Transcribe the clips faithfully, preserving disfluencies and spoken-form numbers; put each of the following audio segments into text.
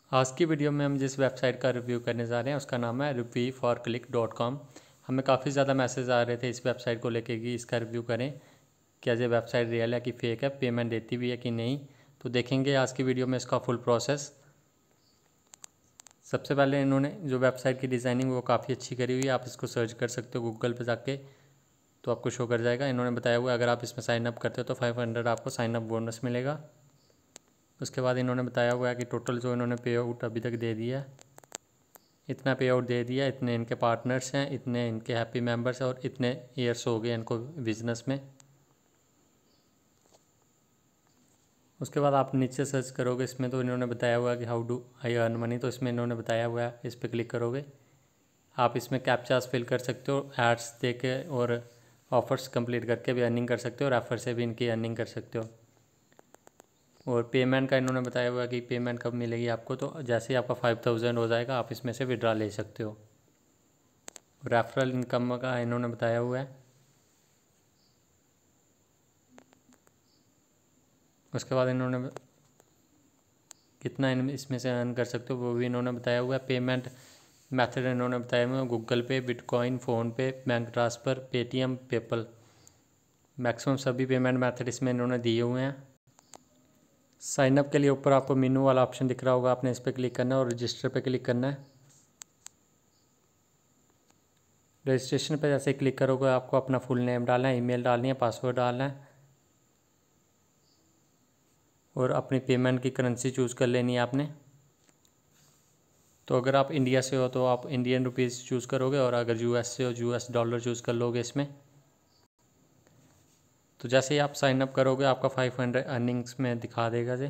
आज की वीडियो में हम जिस वेबसाइट का रिव्यू करने जा रहे हैं उसका नाम है rupee for click dot com. हमें काफ़ी ज़्यादा मैसेज आ रहे थे इस वेबसाइट को लेके कि इसका रिव्यू करें, क्या ये वेबसाइट रियल है कि फ़ेक है, पेमेंट देती भी है कि नहीं। तो देखेंगे आज की वीडियो में इसका फुल प्रोसेस। सबसे पहले इन्होंने जो वेबसाइट की डिज़ाइनिंग वो काफ़ी अच्छी करी हुई है। आप इसको सर्च कर सकते हो गूगल पर जाके, तो आपको शो कर जाएगा। इन्होंने बताया हुआ है अगर आप इसमें साइनअप करते हो तो फाइव हंड्रेड आपको साइनअप बोनस मिलेगा। उसके बाद इन्होंने बताया हुआ है कि टोटल जो इन्होंने पे आउट अभी तक दे दिया है, इतना पे आउट दे दिया, इतने इनके पार्टनर्स हैं, इतने इनके हैप्पी मेंबर्स हैं और इतने ईयर्स हो गए इनको बिजनेस में। उसके बाद आप नीचे सर्च करोगे इसमें, तो इन्होंने बताया हुआ है कि how do I earn money. तो इसमें इन्होंने बताया हुआ है, इस पर क्लिक करोगे आप इसमें कैप्चास फिल कर सकते हो, एड्स दे के और ऑफर्स कंप्लीट करके भी अर्निंग कर सकते हो, रेफर से भी इनकी अर्निंग कर सकते हो। और पेमेंट का इन्होंने बताया हुआ है कि पेमेंट कब मिलेगी आपको, तो जैसे ही आपका फाइव थाउजेंड हो जाएगा आप इसमें से विड्रा ले सकते हो। रेफरल इनकम का इन्होंने बताया हुआ है। उसके बाद इन्होंने कितना इसमें से अर्न कर सकते हो वो भी इन्होंने बताया हुआ है। पेमेंट मेथड इन्होंने बताया हुआ है Google Pay, bitcoin, PhonePe, bank transfer, Paytm, PayPal. Maximum सभी पेमेंट मेथड इसमें इन्होंने दिए हुए हैं। साइनअप के लिए ऊपर आपको मेनू वाला ऑप्शन दिख रहा होगा, आपने इस पर क्लिक करना है और रजिस्टर पे क्लिक करना है। रजिस्ट्रेशन पे जैसे क्लिक करोगे आपको अपना फुल नेम डालना है, ईमेल डालनी है, पासवर्ड डालना है और अपनी पेमेंट की करेंसी चूज़ कर लेनी है आपने। तो अगर आप इंडिया से हो तो आप इंडियन रुपीज़ चूज़ करोगे और अगर यूएस से हो यूएस डॉलर चूज़ कर लोगे इसमें। तो जैसे ही आप साइन अप करोगे आपका फाइव हंड्रेड अर्निंग्स में दिखा देगा जी।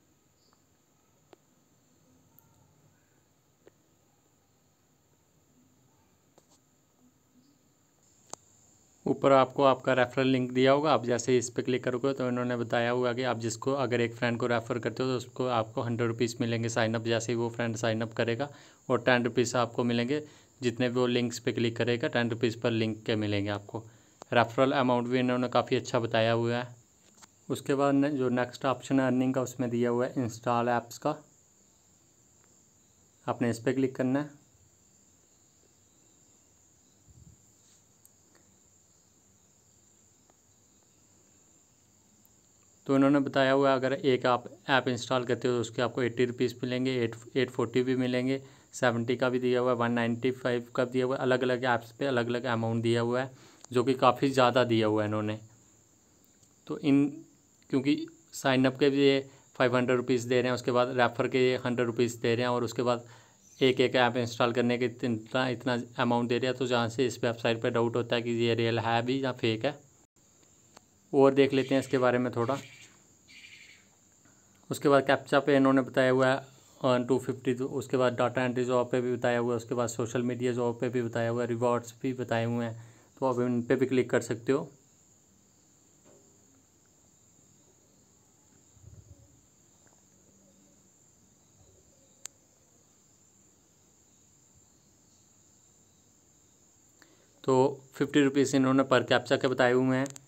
ऊपर आपको आपका रेफरल लिंक दिया होगा, आप जैसे ही इस पर क्लिक करोगे तो इन्होंने बताया हुआ कि आप जिसको अगर एक फ्रेंड को रेफ़र करते हो तो उसको आपको हंड्रेड रुपीज़ मिलेंगे साइनअप, जैसे ही वो फ्रेंड साइनअप करेगा। और टेन रुपीज़ आपको मिलेंगे जितने भी वो लिंक्स पे क्लिक करेगा, टेन रुपीज़ पर लिंक के मिलेंगे आपको। रेफरल अमाउंट भी इन्होंने काफ़ी अच्छा बताया हुआ है। उसके बाद जो नेक्स्ट ऑप्शन है अर्निंग का, उसमें दिया हुआ है इंस्टॉल ऐप्स का, आपने इस पर क्लिक करना है। तो इन्होंने बताया हुआ है अगर एक आप ऐप इंस्टॉल करते हो तो उसके आपको एट्टी रुपीज़ मिलेंगे, एट एट फोर्टी भी मिलेंगे, सेवेंटी का भी दिया हुआ है, वन नाइन्टी फाइव का दिया हुआ है। अलग अलग ऐप्स पे अलग अलग अमाउंट दिया हुआ है, जो कि काफ़ी ज़्यादा दिया हुआ है इन्होंने। तो इन क्योंकि साइनअप के भी ये फाइव हंड्रेड रुपीज़ दे रहे हैं, उसके बाद रेफ़र के ये हंड्रेड रुपीज़ दे रहे हैं और उसके बाद एक एक ऐप इंस्टॉल करने के इतना इतना अमाउंट दे रहे हैं। तो जहाँ से इस वेबसाइट पर डाउट होता है कि ये रियल है भी या फेक है। और देख लेते हैं इसके बारे में थोड़ा। उसके बाद कैप्चा पे इन्होंने बताया हुआ है अर्न टू फिफ्टी। तो उसके बाद डाटा एंट्री जॉब पे भी बताया हुआ है, उसके बाद सोशल मीडिया जॉब पे भी बताया हुआ है, रिवॉर्ड्स भी बताए हुए हैं। तो आप इन पे भी क्लिक कर सकते हो। तो फिफ्टी रुपीज़ इन्होंने पर कैप्चा के बताए हुए हैं।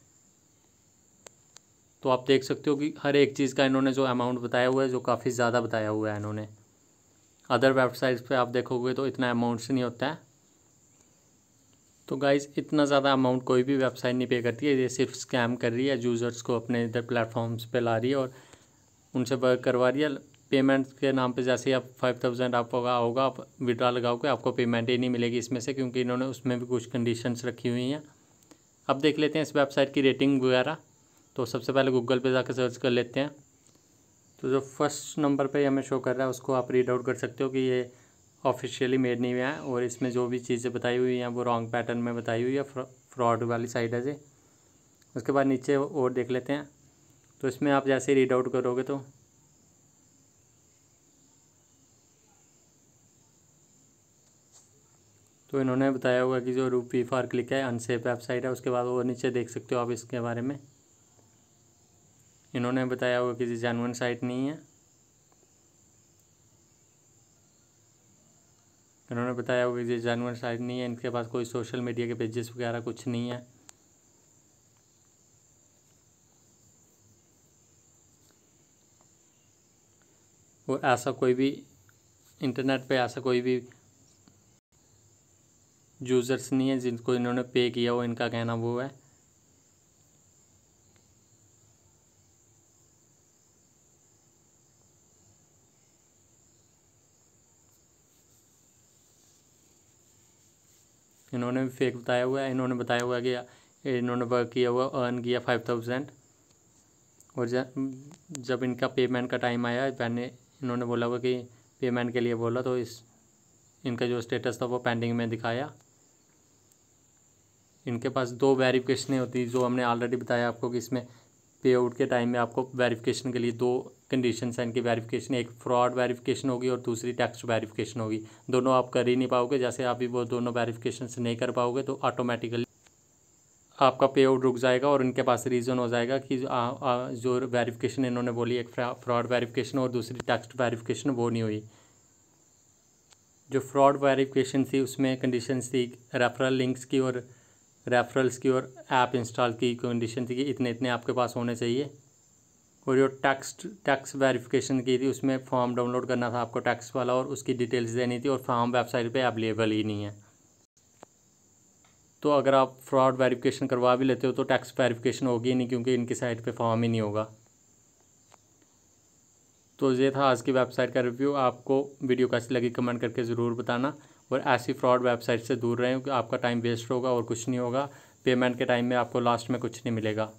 तो आप देख सकते हो कि हर एक चीज़ का इन्होंने जो अमाउंट बताया हुआ है, जो काफ़ी ज़्यादा बताया हुआ है इन्होंने। अदर वेबसाइट्स पे आप देखोगे तो इतना अमाउंट से नहीं होता है। तो गाइज़ इतना ज़्यादा अमाउंट कोई भी वेबसाइट नहीं पे करती है, ये सिर्फ स्कैम कर रही है, यूज़र्स को अपने इधर प्लेटफॉर्म्स पे ला रही है और उनसे वर्क करवा रही है। पेमेंट के नाम पे जैसे ही आप फाइव थाउजेंड आपका होगा, आप विड्रा लगाओगे आपको पेमेंट ही नहीं मिलेगी इसमें से, क्योंकि इन्होंने उसमें भी कुछ कंडीशंस रखी हुई हैं। अब देख लेते हैं इस वेबसाइट की रेटिंग वगैरह। तो सबसे पहले गूगल पे जाकर सर्च कर लेते हैं। तो जो फर्स्ट नंबर पे हमें शो कर रहा है उसको आप रीड आउट कर सकते हो कि ये ऑफिशियली मेड नहीं हुआ है और इसमें जो भी चीज़ें बताई हुई हैं वो रॉन्ग पैटर्न में बताई हुई है, फ्रॉड वाली साइड है जी। उसके बाद नीचे और देख लेते हैं। तो इसमें आप जैसे रीड आउट करोगे तो तो इन्होंने बताया हुआ कि जो रुपी फॉर क्लिक है अनसेफ वेबसाइट है। उसके बाद वो नीचे देख सकते हो आप इसके बारे में। इन्होंने बताया हुआ कि जेन्युइन साइट नहीं है। इन्होंने बताया हुआ कि जेन्युइन साइट नहीं है, इनके पास कोई सोशल मीडिया के पेजेस वगैरह कुछ नहीं है। और ऐसा कोई भी इंटरनेट पे ऐसा कोई भी यूज़र्स नहीं है जिनको इन्होंने पे किया हो, इनका कहना वो है। इन्होंने भी फेक बताया हुआ है। इन्होंने बताया हुआ है कि इन्होंने वर्क किया हुआ, अर्न किया फाइव थाउजेंड, और जब इनका पेमेंट का टाइम आया, मैंने इन्होंने बोला हुआ कि पेमेंट के लिए बोला, तो इस इनका जो स्टेटस था वो पेंडिंग में दिखाया। इनके पास दो वेरिफिकेशनें होती जो हमने ऑलरेडी बताया आपको कि इसमें पे आउट के टाइम में आपको वेरिफिकेशन के लिए दो कंडीशंस हैं इनकी वेरिफिकेशन, एक फ्रॉड वेरिफिकेशन होगी और दूसरी टैक्स वेरिफिकेशन होगी। दोनों आप कर ही नहीं पाओगे। जैसे आप भी वो दोनों वेरिफिकेशन नहीं कर पाओगे तो ऑटोमेटिकली आपका पे आउट रुक जाएगा और इनके पास रीज़न हो जाएगा कि आ, आ, जो वेरिफिकेशन इन्होंने बोली, एक फ्रॉड वेरिफिकेशन और दूसरी टैक्स वेरिफिकेशन, वो नहीं हुई। जो फ्रॉड वेरिफिकेशन थी उसमें कंडीशंस थी रेफरल लिंक्स की और रेफरल्स की और ऐप इंस्टॉल की कंडीशन थी कि इतने इतने आपके पास होने चाहिए। और जो टैक्स टैक्स वेरिफिकेशन की थी उसमें फॉर्म डाउनलोड करना था आपको टैक्स वाला और उसकी डिटेल्स देनी थी, और फॉर्म वेबसाइट पे अवेलेबल ही नहीं है। तो अगर आप फ्रॉड वेरिफिकेशन करवा भी लेते हो तो टैक्स वेरिफिकेशन होगी नहीं, क्योंकि इनकी साइट पे फॉर्म ही नहीं होगा। तो ये था आज की वेबसाइट का रिव्यू। आपको वीडियो कैसी लगी कमेंट करके ज़रूर बताना, और ऐसी फ्रॉड वेबसाइट से दूर रहें, आपका टाइम वेस्ट होगा और कुछ नहीं होगा। पेमेंट के टाइम में आपको लास्ट में कुछ नहीं मिलेगा।